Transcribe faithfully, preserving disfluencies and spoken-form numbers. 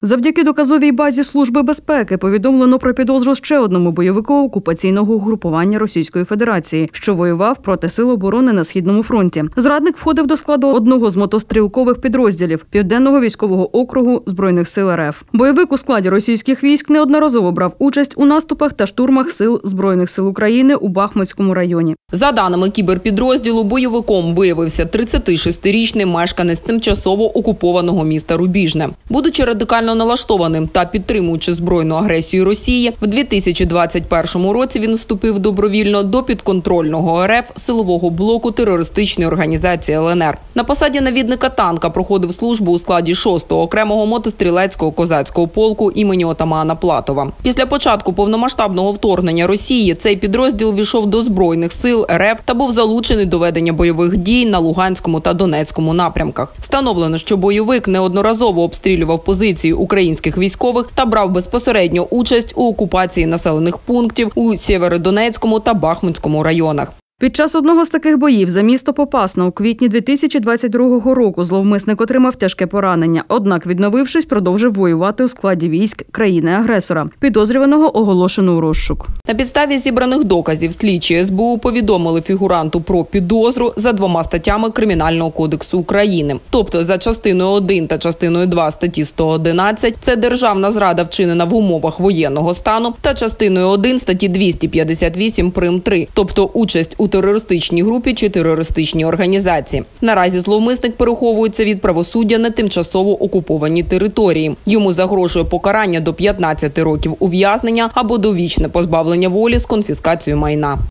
Завдяки доказовій базі Служби безпеки повідомлено про підозру ще одному бойовику окупаційного угрупування Російської Федерації, що воював проти Сил оборони на Східному фронті. Зрадник входив до складу одного з мотострілкових підрозділів Південного військового округу Збройних сил РФ. Бойовик у складі російських військ неодноразово брав участь у наступах та штурмах сил Збройних сил України у Бахмутському районі. За даними кіберпідрозділу, бойовиком виявився тридцятишестирічний мешканець тимчасово окупованого міста Рубіжне. Будучи радикально налаштованим та підтримуючи збройну агресію Росії, в дві тисячі двадцять першому році він вступив добровільно до підконтрольного РФ силового блоку терористичної організації Л Н Р. На посаді навідника танка проходив службу у складі шостого окремого мотострілецького козацького полку імені отамана Платова. Після початку повномасштабного вторгнення Росії цей підрозділ війшов до Збройних сил Р Ф та був залучений до ведення бойових дій на Луганському та Донецькому напрямках. Встановлено, що бойовик неодноразово обстрілював позиції українських військових та брав безпосередньо участь у окупації населених пунктів у Сєвєродонецькому та Бахмутському районах. Під час одного з таких боїв за місто Попасна у квітні дві тисячі двадцять другого року зловмисник отримав тяжке поранення. Однак, відновившись, продовжив воювати у складі військ країни-агресора. Підозрюваного оголошено у розшук. На підставі зібраних доказів слідчі С Б У повідомили фігуранту про підозру за двома статтями Кримінального кодексу України. Тобто за частиною один та частиною два статті сто одинадцять – це державна зрада, вчинена в умовах воєнного стану, та частиною один статті двісті п'ятдесят вісім прим. три, тобто участь у у терористичній групі чи терористичній організації. Наразі зловмисник переховується від правосуддя на тимчасово окупованій території. Йому загрожує покарання до п'ятнадцяти років ув'язнення або довічне позбавлення волі з конфіскацією майна.